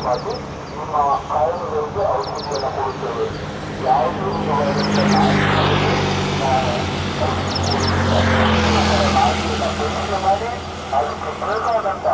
ಮಾಡಿ ನಿಮ್ಮ ಕಾರಣಗಳಿಗೆ ಔಷಧಿಯನ್ನು ಕೊಡುತ್ತೇವೆ. ಯಾವುದೇ ವಿಧವಾದಂಥ ನಾಯಿಗಳಿಗೆ ಔಷಧಿ ಕೊಡುವುದಿಲ್ಲ. ನಾಯಿಯನ್ನು ಪರೀಕ್ಷೆ ಮಾಡಿ ಅದಕ್ಕೆ ಬೇಕಾದಂಥ